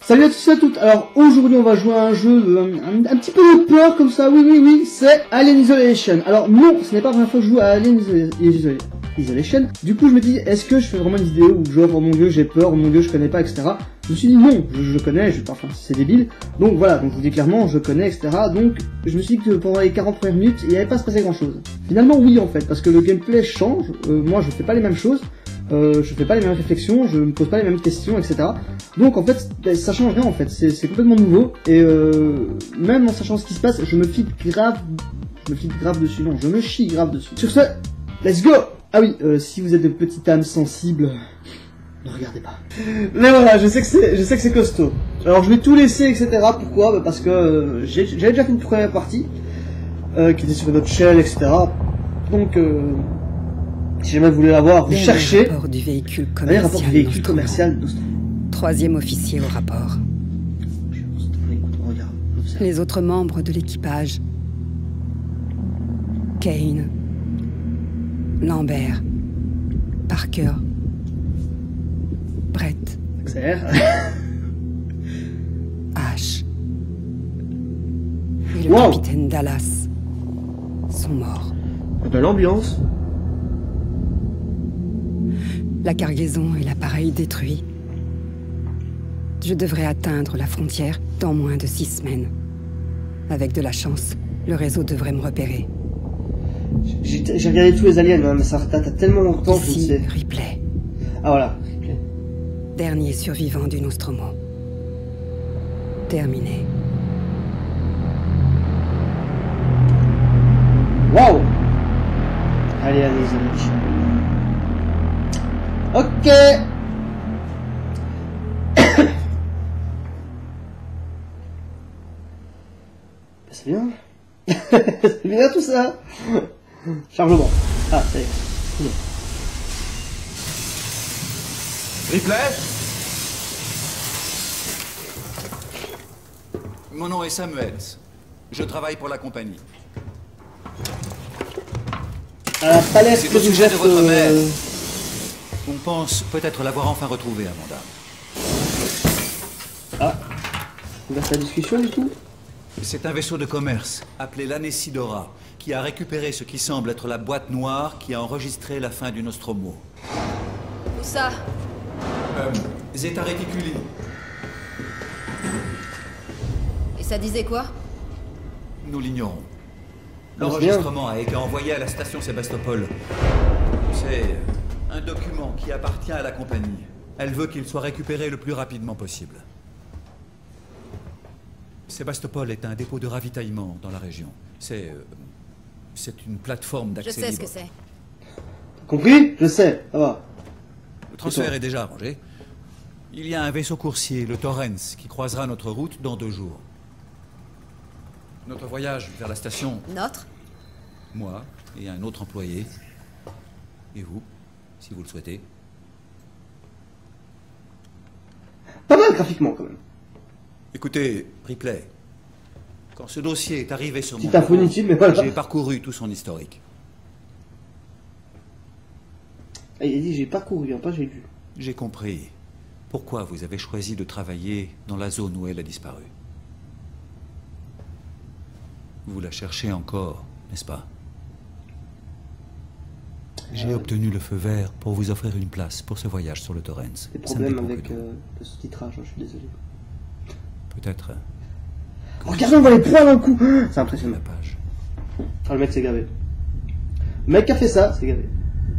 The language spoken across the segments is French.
Salut à tous et à toutes. Alors aujourd'hui on va jouer à un jeu un petit peu de peur comme ça, oui, c'est Alien Isolation. Alors non, ce n'est pas la première fois que je joue à Alien Isolation. Du coup je me dis, est-ce que je fais vraiment une vidéo où genre oh mon dieu j'ai peur, oh mon dieu je connais pas, etc. Je me suis dit non, je connais, enfin c'est débile. Donc voilà, donc je vous dis clairement je connais, etc. Donc je me suis dit que pendant les 40 premières minutes il n'y avait pas se passer grand chose. Finalement oui en fait, parce que le gameplay change, moi je fais pas les mêmes choses. Je fais pas les mêmes réflexions, je me pose pas les mêmes questions, etc. Donc en fait, ça change rien en fait, c'est complètement nouveau, et même en sachant ce qui se passe, je me fie grave dessus, non, je me chie grave dessus. Sur ce, let's go. Ah oui, si vous êtes de petites âmes sensibles, ne regardez pas. Mais voilà, je sais que c'est costaud. Alors je vais tout laisser, etc. Pourquoi? Bah, parce que j'avais déjà fait une première partie, qui était sur notre shell, etc. Donc si jamais vous voulez la voir, vous cherchez. Rapport du véhicule Rapport du véhicule commercial Nostromo. Troisième officier au rapport. Les autres membres de l'équipage. Kane. Lambert. Parker. Brett. Ash. Et le capitaine Dallas sont morts. De l'ambiance. La cargaison et l'appareil détruits. Je devrais atteindre la frontière dans moins de 6 semaines. Avec de la chance, le réseau devrait me repérer. J'ai regardé tous les aliens, hein, mais ça date à tellement longtemps que je ne sais. Ripley. Ah voilà, Ripley. Dernier survivant du Nostromo. Terminé. Waouh. Allez, Isolation. Ok. C'est bien. C'est bien tout ça. Chargement. Ah, ça y est. Bien. Ripley? Mon nom est Samuels. Je travaille pour la compagnie. À la palette c'est que au vous sujet êtes, de votre mère. On pense peut-être l'avoir enfin retrouvée, Amanda. Ah. On va faire la discussion du coup. C'est un vaisseau de commerce, appelé l'Anesidora, qui a récupéré ce qui semble être la boîte noire qui a enregistré la fin du Nostromo. Où ça? Zeta Reticuli. Et ça disait quoi? Nous l'ignorons. L'enregistrement a été envoyé à la station Sébastopol. C'est un document qui appartient à la compagnie. Elle veut qu'il soit récupéré le plus rapidement possible. Sébastopol est un dépôt de ravitaillement dans la région. C'est une plateforme d'accès libre. Je sais ce que c'est. Compris? Je sais, ça va. Le transfert est déjà arrangé. Il y a un vaisseau coursier, le Torrens, qui croisera notre route dans 2 jours. Notre voyage vers la station... Notre? Moi et un autre employé. Et vous, si vous le souhaitez. Pas mal graphiquement quand même. Écoutez, Ripley, quand ce dossier est arrivé sur mon info inutile, mais voilà. j'ai parcouru tout son historique. Ah, il a dit j'ai parcouru, hein, pas j'ai lu. J'ai compris pourquoi vous avez choisi de travailler dans la zone où elle a disparu. Vous la cherchez encore, n'est-ce pas? J'ai obtenu le feu vert pour vous offrir une place pour ce voyage sur le Torrens. Des problèmes avec le sous-titrage, je suis désolé. Peut-être. Oh, regardez, on voit les poils d'un coup. C'est impressionnant. La page. Ah, le mec s'est gavé. Le mec qui a fait ça, c'est gavé.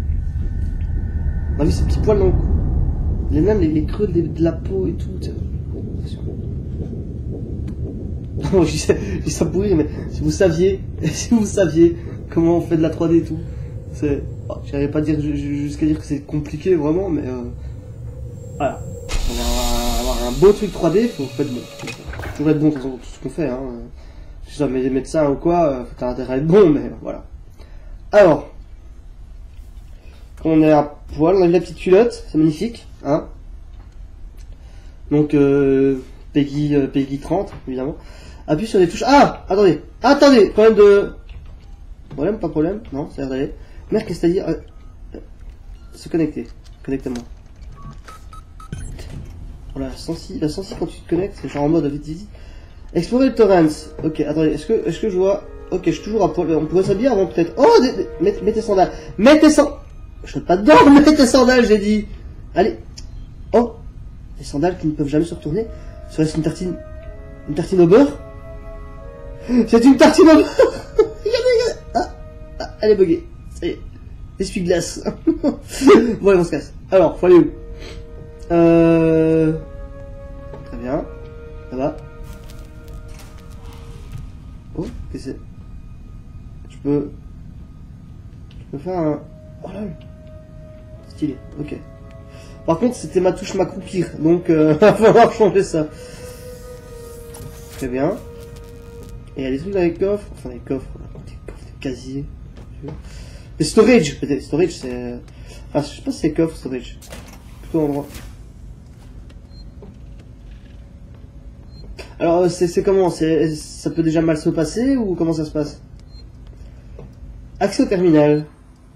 On a vu ces petits poils dans le cou. Même les creux de la peau et tout. Non, je dis ça pour rire, mais si vous saviez comment on fait de la 3D et tout, c'est... Oh, j'arrive pas à dire jusqu'à dire que c'est compliqué vraiment, mais voilà. On va avoir un beau truc 3D, faut être bon. Faut toujours être bon dans tout ce qu'on fait, hein. Si ça met des médecins ou quoi, faut intérêt à être bon, mais voilà. Alors, on est à poil, on a la petite culotte, c'est magnifique, hein. Donc Peggy 30, évidemment. Appuie sur des touches. Ah, attendez, problème de... Problème, pas problème, non, ça a l'air d'aller. Merde, qu'est-ce que c'est-à-dire? Se connecter. Connecte-moi. Voilà, la sensi quand tu te connectes, c'est genre en mode vite vite. Explorer le torrent. Ok, attendez, est-ce que je vois... Ok, je suis toujours à poil. On pourrait s'habiller avant peut-être. Oh, mets tes sandales. Mets tes sandales. Je saute pas dedans, mets tes sandales, j'ai dit. Allez. Oh, des sandales qui ne peuvent jamais se retourner. Serait-ce une tartine au beurre? C'est une tartine au beurre. Regardez. Ah, elle est buggée. Ça y est. Essuie-glace. Bon, allez, on se casse. Alors, faut aller où? Très bien. Ça va. Oh, qu'est-ce que c'est? Je peux faire un... Oh là. Stylé, ok. Par contre, c'était ma touche m'accroupir, donc va falloir changer ça. Très bien. Et il y a des trucs dans les coffres, enfin des coffres, des casiers. Des storage, peut-être. Storage, c'est... Enfin, je sais pas si c'est coffre, storage. Plutôt endroit. Alors, c'est comment? Ça peut déjà mal se passer, ou comment ça se passe? Accès au terminal.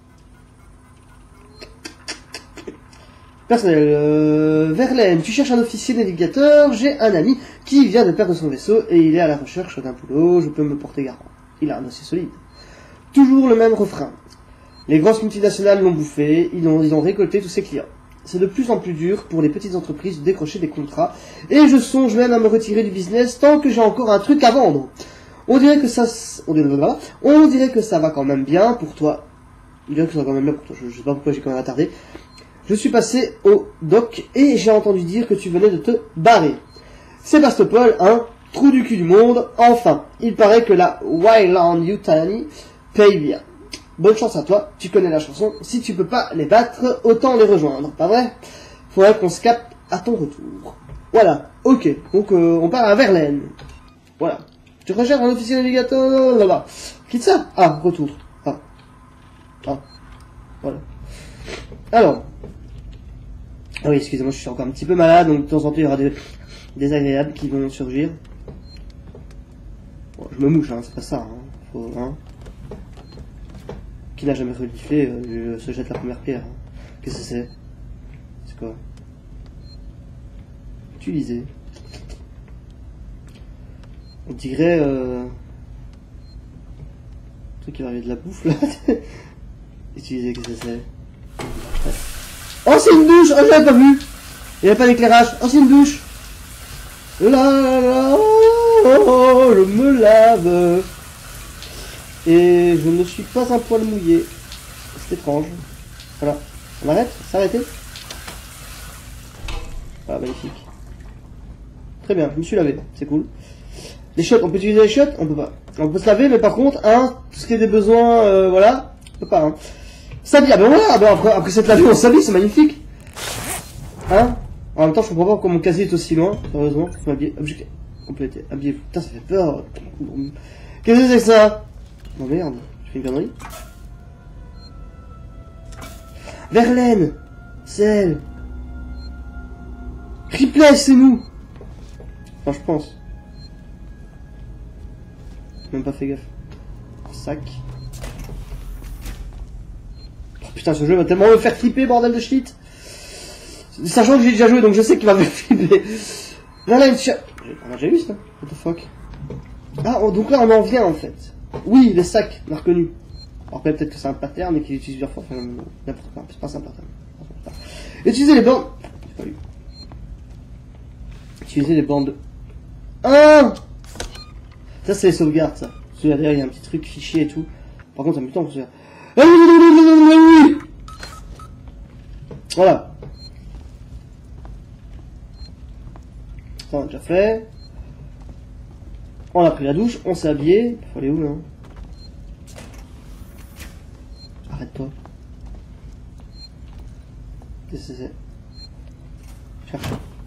Personnel. Verlaine, tu cherches un officier navigateur, j'ai un ami qui vient de perdre son vaisseau et il est à la recherche d'un boulot, je peux me porter garant. Il a un dossier solide. Toujours le même refrain. Les grosses multinationales l'ont bouffé, ils ont récolté tous ses clients. C'est de plus en plus dur pour les petites entreprises de décrocher des contrats, et je songe même à me retirer du business tant que j'ai encore un truc à vendre. On dirait que ça va quand même bien pour toi. Je sais pas pourquoi j'ai quand même attardé. Je suis passé au doc et j'ai entendu dire que tu venais de te barrer. Sébastopol, hein, trou du cul du monde, enfin. Il paraît que la Wayland Yutani paye bien. Bonne chance à toi, tu connais la chanson. Si tu peux pas les battre, autant les rejoindre, pas vrai? Faudrait qu'on se capte à ton retour. Voilà, ok. Donc on part à Verlaine. Voilà. Tu recherches un officier navigateur là-bas. Quitte ça. Ah, retour. Ah. Voilà. Alors. Ah oui, excusez-moi, je suis encore un petit peu malade, donc de temps en temps il y aura des désagréables qui vont surgir. Bon, je me mouche, hein, c'est pas ça, hein. Faut, hein. Qui n'a jamais reniflé, se jette la première pierre. Hein. Qu'est-ce que c'est? C'est quoi? Utiliser. On dirait un truc qui va arriver de la bouffe là. Utiliser, qu'est-ce que c'est? Oh, c'est une douche! Oh, je l'avais pas vu! Il n'y avait pas d'éclairage. Oh, c'est une douche! Oh, je me lave! Et je ne suis pas un poil mouillé. C'est étrange. Voilà. On arrête? S'arrêter? Ah, magnifique. Très bien, je me suis lavé. C'est cool. Les shots, on peut utiliser les shots? On peut pas. On peut se laver, mais par contre, hein, tout ce qui est des besoins, voilà, on peut pas, hein. S'habiller, ah ben voilà, ben après cette lavé, on s'habille, c'est magnifique. Hein? En même temps, je comprends pas pourquoi mon casier est aussi loin, heureusement. Faut m'habiller, objectif, complété, habillez-vous. Putain, ça fait peur. Qu'est-ce que c'est que ça? Oh merde, je fais une connerie. Verlaine, c'est elle. Ripley, c'est nous. Enfin, je pense. Même pas fait gaffe. Sac. Oh, putain, ce jeu va tellement me faire flipper, bordel de shit. Sachant que j'ai déjà joué, donc je sais qu'il va me flipper. Verlaine, on a déjà vu ça. What the fuck. Ah, donc là, on en vient en fait. Oui, les sacs, on a reconnu. Alors peut-être que c'est un pattern et qu'il utilise plusieurs fois. Enfin, n'importe quoi, c'est pas un pattern. Utiliser les bandes. J'ai pas eu. Utiliser les bandes. Ah, ça c'est les sauvegardes, ça. Parce que derrière il y a un petit truc fichier et tout. Par contre, ça met du temps pour se faire. Voilà. Ça on a déjà fait. On a pris la douche, on s'est habillé. Faut aller où là? Arrête-toi. Qu'est-ce que c'est? Cherche.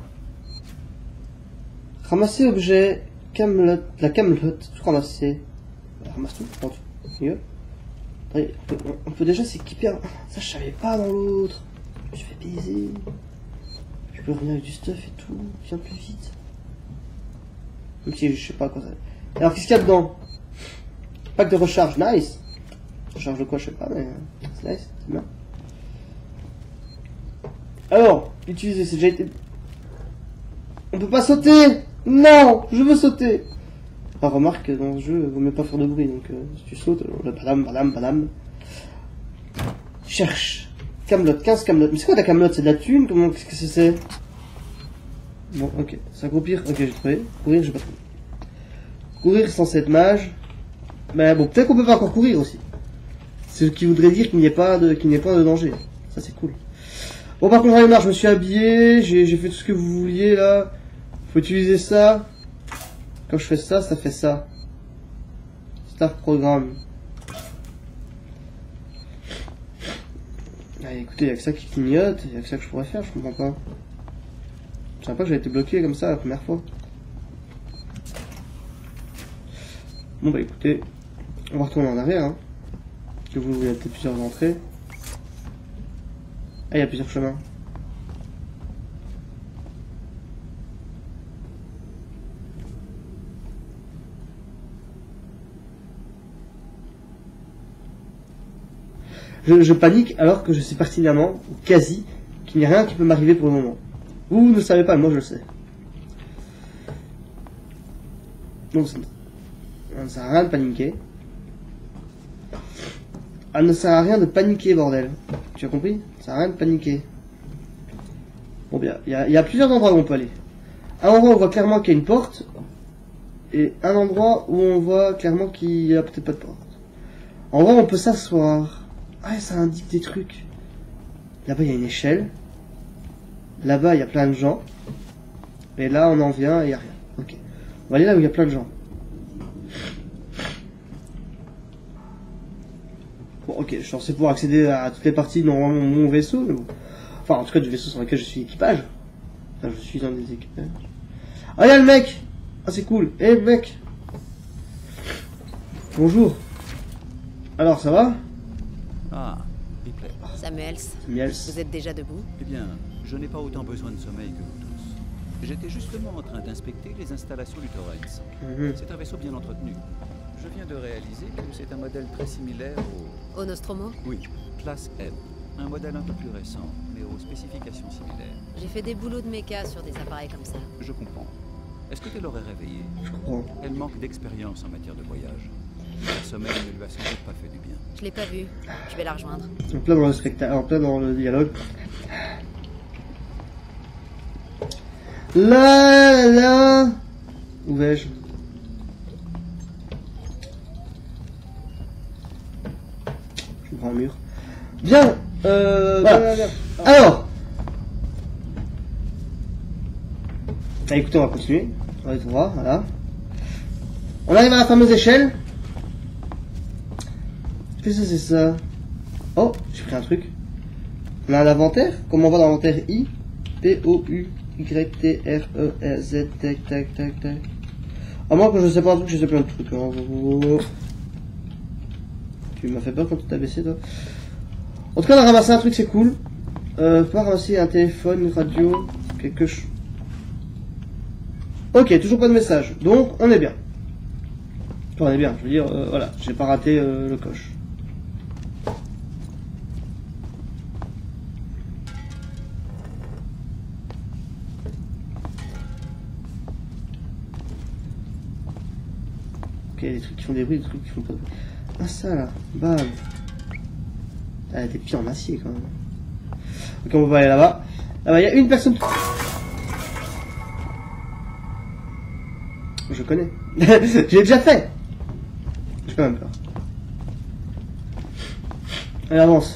Ramasser objet. Camelote. La camelote. Tout ramasser. Ramasse tout. Prends tout. Mieux. On peut déjà s'équiper. Ça je savais pas dans l'autre. Je me suis fait baiser. Je peux revenir avec du stuff et tout. Viens plus vite. Même si je sais pas quoi ça. Alors qu'est-ce qu'il y a dedans? Pack de recharge, nice. Recharge de quoi, je sais pas, mais c'est nice, c'est bien. Alors, utiliser, c'est déjà été. On peut pas sauter. Non, je veux sauter. Ah, remarque, dans ce jeu, vaut mieux pas faire de bruit, donc si tu sautes, badam. Cherche. Camelot, 15 Camelot. Mais c'est quoi ta Camelot? C'est de la thune? Comment, qu'est-ce que c'est? Bon, ok. S'accroupir, ok, j'ai trouvé. Courir, j'ai pas trouvé. Courir sans cette mage. Mais bon, peut-être qu'on peut pas encore courir aussi. C'est ce qui voudrait dire qu'il n'y ait pas de danger. Ça, c'est cool. Bon, par contre, j'en ai marre, je me suis habillé, j'ai fait tout ce que vous vouliez, là. Faut utiliser ça. Quand je fais ça, ça fait ça. Start programme. Ah, écoutez, il y a que ça qui clignote, il y a que ça que je pourrais faire, je comprends pas. Je savais pas que j'avais été bloqué comme ça la première fois. Bon bah écoutez, on va retourner en arrière, hein. Que vous, il y a peut-être plusieurs entrées. Ah, il y a plusieurs chemins. Je panique alors que je sais pertinemment, ou quasi, qu'il n'y a rien qui peut m'arriver pour le moment. Vous ne le savez pas, moi je le sais. Donc ça ne sert à rien de paniquer. Ça ne sert à rien de paniquer, bordel. Tu as compris? Ça sert à rien de paniquer. Bon bien, il y a plusieurs endroits où on peut aller. Un endroit où on voit clairement qu'il y a une porte. Et un endroit où on voit clairement qu'il n'y a peut-être pas de porte. En vrai, on peut s'asseoir. Ah, ça indique des trucs. Là-bas, il y a une échelle. Là-bas, il y a plein de gens. Et là, on en vient et il n'y a rien. Ok. On va aller là où il y a plein de gens. Bon, ok. Je suis censé pouvoir accéder à toutes les parties de mon vaisseau. Mais bon. Enfin, en tout cas, du vaisseau sur lequel je suis équipage. Enfin, je suis dans des équipages. Ah, il y a le mec. Ah, c'est cool. Eh, mec. Bonjour. Alors, ça va? Ah, Ripley. Samuels, vous êtes déjà debout? Eh bien, je n'ai pas autant besoin de sommeil que vous tous. J'étais justement en train d'inspecter les installations du Torrens. C'est un vaisseau bien entretenu. Je viens de réaliser que c'est un modèle très similaire au... Au Nostromo? Oui, classe M. Un modèle un peu plus récent, mais aux spécifications similaires. J'ai fait des boulots de méca sur des appareils comme ça. Je comprends. Est-ce que tu l'aurais réveillée? Je comprends. Elle manque d'expérience en matière de voyage. Le sommeil ne lui a sans doute pas fait du bien. Je l'ai pas vue. Je vais la rejoindre. En plein dans le spectacle, en plein dans le dialogue. Là. Où vais-je? Je me prends un mur. Bien. Voilà. Alors. Ah, écoutez, on va continuer. On va aller tout voir, voilà. On arrive à la fameuse échelle. Qu'est-ce que c'est ça? Oh, j'ai pris un truc. On a un inventaire. Comme on voit dans l'inventaire I. P-O-U-Y-T-R-E-Z. Tac, tac, tac, tac. À moins que je sais pas un truc, je sais plein de trucs. Hein. Tu m'as fait peur quand tu t'as baissé, toi. En tout cas, on a ramassé un truc, c'est cool. Pas ramasser un téléphone, une radio, quelque chose. Ok, toujours pas de message. Donc, on est bien. On est bien, je veux dire, voilà, j'ai pas raté le coche. Ok, des trucs qui font des bruits, des trucs qui font pas de bruit. Ah ça là, bam. Ah, des pieds en acier quand même. Ok, on va aller là-bas. Là-bas, il y a une personne. Je connais. J'ai déjà fait. J'ai quand même peur. Allez, avance.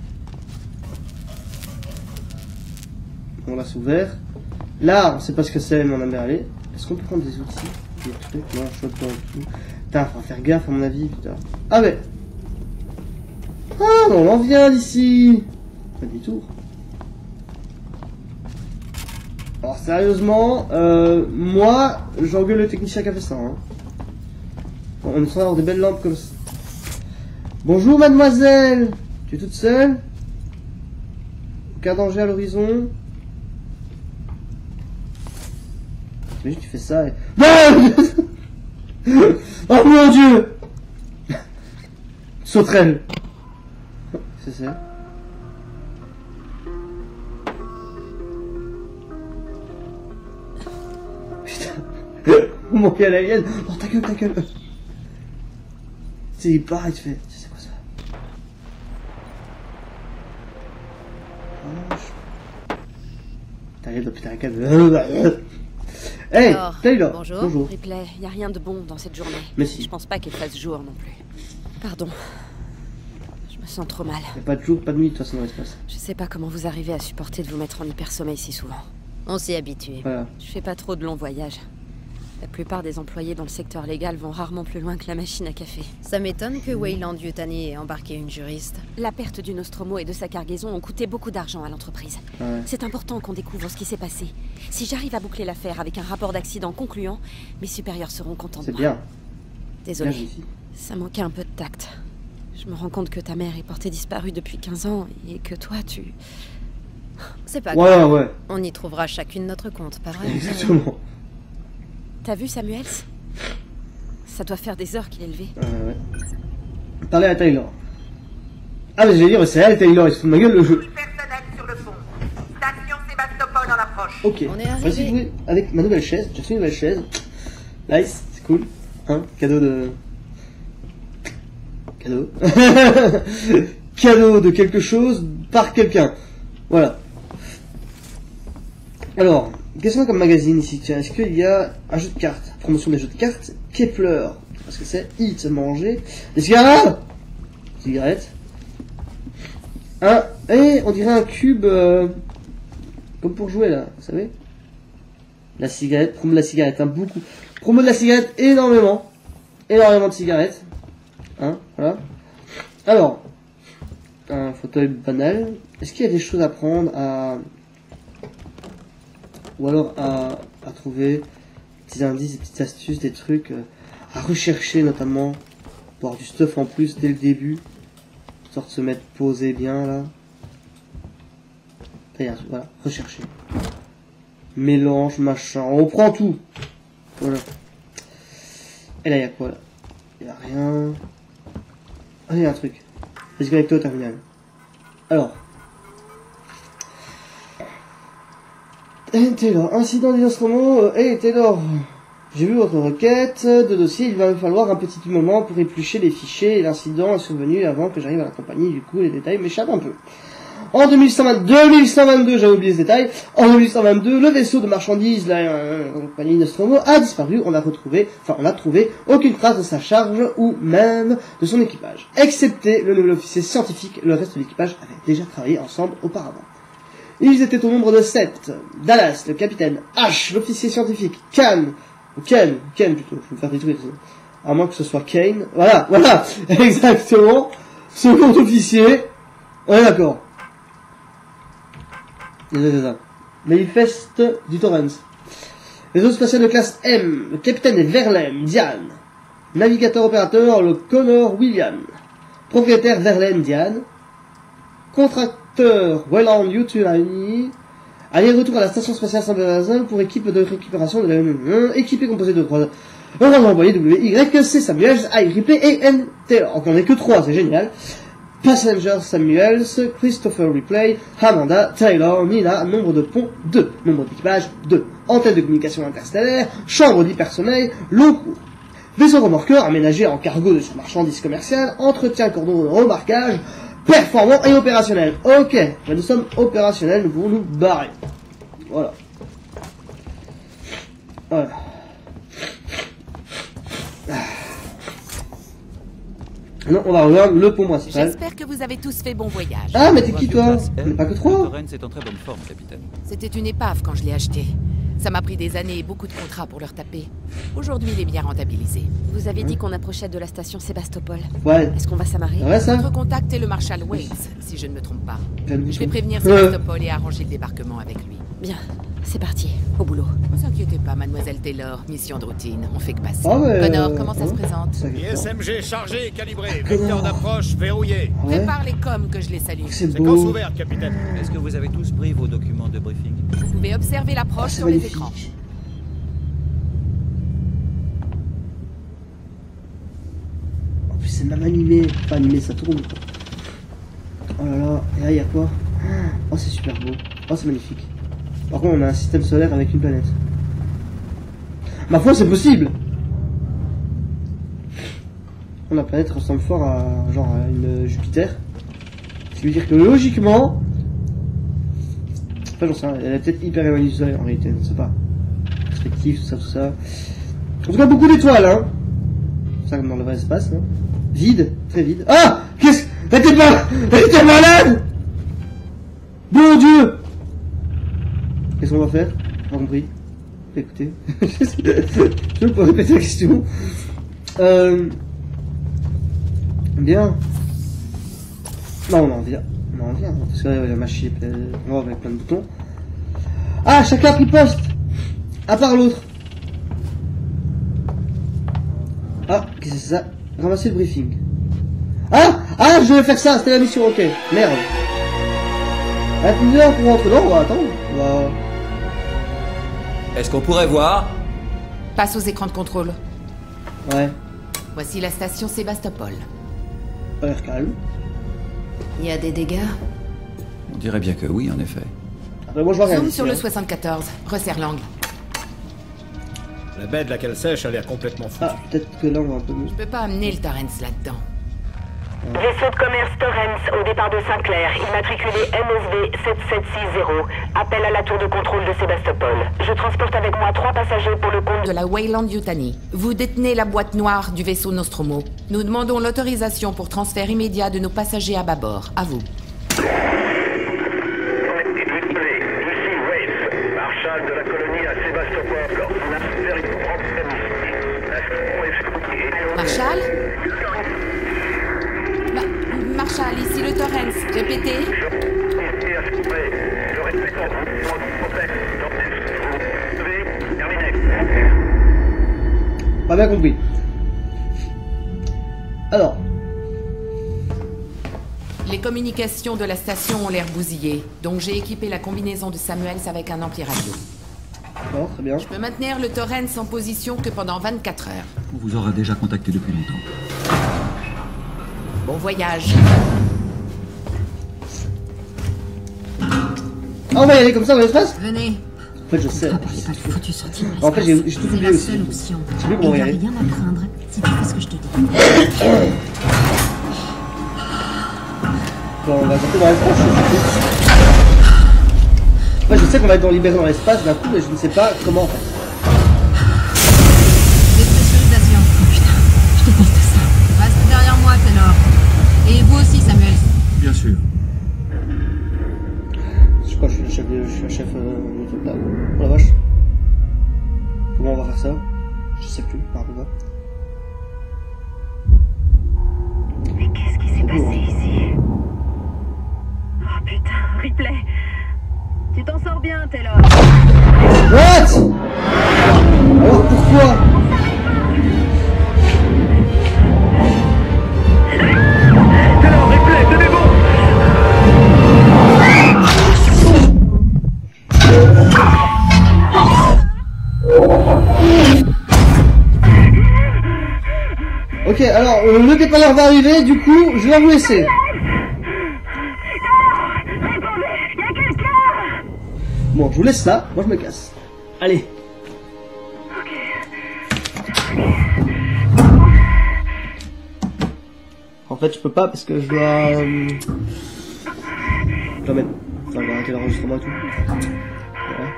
Bon, là, c'est ouvert. Là, on sait pas ce que c'est, mais on a bien aller. Est-ce qu'on peut prendre des outils? Des trucs? Non, je pas tout. Putain, faut faire gaffe, à mon avis, putain. Ah, mais. Ah, on en vient d'ici. Pas du tout. Alors, sérieusement, moi, j'engueule le technicien qui a fait ça, hein. Bon, on est censé avoir des belles lampes comme ça. Bonjour, mademoiselle. Tu es toute seule? Aucun danger à l'horizon? T'imagines, tu fais ça et... Non. Oh mon dieu. Sauterelle. C'est ça. Mon gars, l'alien. Oh, ta gueule, ta gueule. C'est il part et tu fais. C'est quoi ça? T'arrives dans putain la cave. Hey, Taylor. Bonjour. Ripley, y a rien de bon dans cette journée. Mais si. Je pense pas qu'il fasse jour non plus. Pardon. Je me sens trop mal. Y'a pas de jour, pas de nuit de toute façon dans l'espace. Je sais pas comment vous arrivez à supporter de vous mettre en hypersommeil si souvent. On s'y est habitué. Voilà. Je fais pas trop de longs voyages. La plupart des employés dans le secteur légal vont rarement plus loin que la machine à café. Ça m'étonne que Weyland Yutani ait embarqué une juriste. La perte du Nostromo et de sa cargaison ont coûté beaucoup d'argent à l'entreprise. Ouais. C'est important qu'on découvre ce qui s'est passé. Si j'arrive à boucler l'affaire avec un rapport d'accident concluant, mes supérieurs seront contents de moi. C'est bien. Désolée, Bien, ça manquait un peu de tact. Je me rends compte que ta mère est portée disparue depuis 15 ans et que toi, tu... C'est pas grave. Ouais. On y trouvera chacune notre compte, pas vrai? Exactement. T'as vu Samuels? Ça doit faire des heures qu'il est levé. Ouais. Parlez à Taylor. Ah mais j'allais dire, c'est elle Taylor, il se fout de ma gueule le jeu. Personnel sur le pont. Station Sébastopol en approche. Ok. On est arrivé. Voici jouer avec ma nouvelle chaise. J'ai reçu une nouvelle chaise. Nice, c'est cool. Hein, cadeau de... Cadeau. Cadeau de quelque chose par quelqu'un. Voilà. Alors, qu'est-ce qu'on a comme magazine ici? Tiens, est-ce qu'il y a un jeu de cartes? Promotion des jeux de cartes. Kepler. Parce que c'est Eat, manger. Des cigarettes. Cigarettes. Et on dirait un cube comme pour jouer là, vous savez. La cigarette, promo de la cigarette, hein, beaucoup. Promo de la cigarette, énormément. Énormément de cigarettes. Hein, voilà. Alors, un fauteuil banal. Est-ce qu'il y a des choses à prendre ou alors à trouver des petits indices, des petites astuces, des trucs à rechercher notamment pour avoir du stuff en plus dès le début, histoire de se mettre posé bien là. Voilà, rechercher. Mélange, machin, on prend tout. Voilà. Et là il y a quoi là? Il y a rien. Ah il y a un truc. Let's connecter au terminal. Alors. Taylor, incident du Nostromo. Hey Taylor, j'ai vu votre requête de dossier, il va me falloir un petit moment pour éplucher les fichiers et l'incident est survenu avant que j'arrive à la compagnie, du coup les détails m'échappent un peu. En 2122, j'avais oublié ce détail, en 2122, le vaisseau de marchandises, la compagnie Nostromo, a disparu, on a trouvé aucune trace de sa charge ou même de son équipage. Excepté le nouvel officier scientifique, le reste de l'équipage avait déjà travaillé ensemble auparavant. Ils étaient au nombre de 7. Dallas, le capitaine H, l'officier scientifique Ken plutôt, je vais me faire détruire. À moins que ce soit Kane. Voilà, exactement. Second officier. On est d'accord. C'est ça. Manifeste du Torrens. Réseau spatial de classe M, le capitaine est Verlaine Diane. Navigateur opérateur, le Connor William. Propriétaire Verlaine Diane. Contracteur Weyland Yutani. Aller-retour à la station spatiale Saint-Bernard pour équipe de récupération de la équipée composée de 3 envoyés WYC Samuels, I Ripley et N Taylor. Donc on n'est que 3, c'est génial. Passenger Samuels, Christopher Ripley, Amanda, Taylor, Nina, nombre de ponts 2, nombre d'équipage 2, antenne de communication interstellaire, chambre d'hypersommeil, long cours. Vaisseau remorqueur aménagé en cargo de marchandises commerciales, entretien cordon de remarquage, performant et opérationnel. Ok, nous sommes opérationnels, nous pouvons nous barrer. Voilà. Non, on va rejoindre le pont principal. J'espère que vous avez tous fait bon voyage. Ah, mais t'es qui toi? On n'est pas que 3. Torrens est en très bonne forme, capitaine. C'était une épave quand je l'ai acheté. Ça m'a pris des années et beaucoup de contrats pour le retaper. Aujourd'hui, il est bien rentabilisé. Vous avez dit qu'on approchait de la station Sébastopol. Ouais. Est-ce qu'on va s'amarrer? Ouais, ça. Votre contact est le Marshal Waits, si je ne me trompe pas. Je vais prévenir Ouais. Sébastopol et arranger le débarquement avec lui. Bien, c'est parti, au boulot. Ne vous inquiétez pas, mademoiselle Taylor. Mission de routine, on fait que passer. Ah ouais, Connor, comment ça se présente? ISMG chargé et calibré. Vecteur d'approche verrouillé. Ouais. Prépare les coms que je les salue. C'est Séquence beau. ouverte, capitaine. Est-ce que vous avez tous pris vos documents de briefing? Vous pouvez observer l'approche C'est sur les magnifique. écrans. En plus, c'est même animé. Pas animé, ça tourne. Oh là là, et là, il y a quoi? Oh, c'est super beau. Oh, c'est magnifique. Par contre, on a un système solaire avec une planète. Ma foi, c'est possible. La planète ressemble fort à genre à une Jupiter. Ce qui veut dire que logiquement, enfin j'en sais rien, elle est peut-être hyper éloignée du soleil en réalité, je ne sais pas. Perspective, tout ça. En tout cas, beaucoup d'étoiles, hein. Ça comme dans le vrai espace, hein. Vide, très vide. Ah, qu'est-ce? Elle était malade. Bon Dieu. Qu'est-ce qu'on va faire? Pas compris. Écoutez, je peux répéter la question. Bien. Non, on en vient. On en vient. Parce que la machine est noire avec plein de boutons. Ah, chacun a pris poste. À part l'autre. Ah, qu'est-ce que c'est ça? Ramasser le briefing. Ah, je vais faire ça. C'était la mission. Ok. Merde. À une heure pour rentrer. Non, on va attendre. On va... Est-ce qu'on pourrait voir? Passe aux écrans de contrôle. Ouais. Voici la station Sébastopol. Pas l'air calme. Il y a des dégâts? On dirait bien que oui, en effet. Après, moi, je vois rien. Zoom sur le 74. Resserre l'angle. La baie de laquelle sèche a l'air complètement foutue. Ah, peut-être que là, on va un peu mieux. Je peux pas amener le Torrens là-dedans. Vaisseau de commerce Torrens au départ de Saint-Clair, immatriculé MSV 7760. Appel à la tour de contrôle de Sébastopol. Je transporte avec moi 3 passagers pour le compte De la Weyland-Yutani. Vous détenez la boîte noire du vaisseau Nostromo. Nous demandons l'autorisation pour transfert immédiat de nos passagers à bâbord. À vous. Ici Waits, marshal de la colonie à Sébastopol. On a un véritable problème ici. Marshal? Marshal, ici le Torrens. Répétez. Pas bien compris. Alors. Les communications de la station ont l'air bousillées, donc j'ai équipé la combinaison de Samuels avec un ampli radio. D'accord, très bien. Je peux maintenir le Torrens en position que pendant 24 heures. On vous aura déjà contacté depuis longtemps. Bon voyage. Ah, on va y aller comme ça dans l'espace? Venez. En fait, je sais. Pas de foutu sortie de En fait, j'ai tout C'est oublié la aussi. seule option. Je sais plus Il comment n'y y a aller. rien à craindre si tu fais ce que je te dis. Bon, on va monter dans l'espace. Moi, je sais qu'on va être libéré dans l'espace d'un coup, mais je ne sais pas comment en fait. Dépressurisation. Oh putain, je déteste ça. Reste derrière moi, Taylor. Et vous aussi, Samuel. Bien sûr. Je crois que je suis le chef de truc là. Oh la vache. Comment on va faire ça? Je sais plus, par rapport à quoi. Mais qu'est-ce qui s'est passé ici? Oh putain, Ripley. Tu t'en sors bien, Taylor. What? Alors pourquoi? Taylor, Ripley, tenez bon. Ok, alors le dépanneur va arriver, du coup, je vais vous laisser. Bon, je vous laisse là, moi je me casse. Allez. En fait, je peux pas parce que je dois mettre. Enfin, je dois arrêter l'enregistrement et tout. Voilà.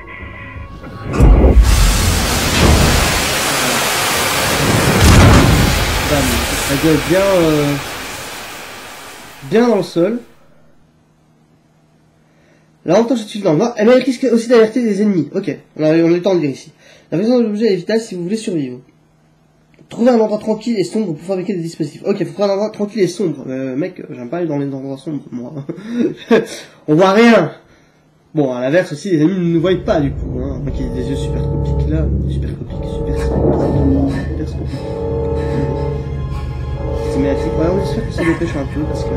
Bam. Ça doit être bien dans le sol. Là, en même temps, je suis dans le noir. Elle risque aussi d'alerter des ennemis. Ok, on a le temps de lire ici. La raison de l'objet est vitale si vous voulez survivre. Trouver un endroit tranquille et sombre pour fabriquer des dispositifs. Ok, faut trouver un endroit tranquille et sombre. Mec, j'aime pas aller dans les endroits sombres, moi. On voit rien. Bon, à l'inverse aussi, les ennemis ne nous voient pas, du coup. Hein. Donc, il y a des yeux super copiques là. Super copiques. C'est médiatique. Ouais, on espère que ça dépêche un peu parce que...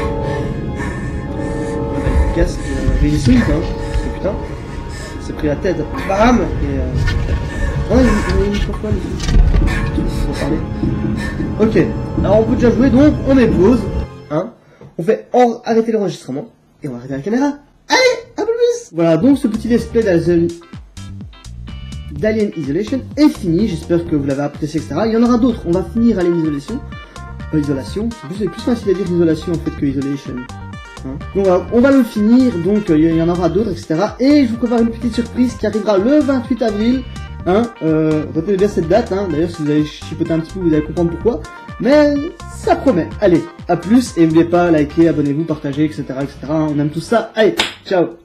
Le casque, il est solide, hein. Parce que putain, il s'est pris la tête. Bam! Et oh, il y a une microphone. Pour parler. Ok, alors on peut déjà jouer, donc on met pause. Hein. On fait arrêter l'enregistrement. Et on va arrêter la caméra. Allez, un peu plus! Voilà, donc ce petit let's play d'Alien Isolation est fini. J'espère que vous l'avez apprécié, etc. Il y en aura d'autres. On va finir Alien Isolation. Isolation. C'est plus facile à dire isolation en fait que isolation. Hein. Donc voilà, on va le finir. Donc il y en aura d'autres, etc. Et je vous prépare une petite surprise qui arrivera le 28 avril. Hein. Retenez bien cette date. Hein. D'ailleurs, si vous avez chipoté un petit peu, vous allez comprendre pourquoi. Mais ça promet. Allez, à plus et n'oubliez pas, likez, abonnez-vous, partagez, etc., etc. On aime tout ça. Allez, ciao.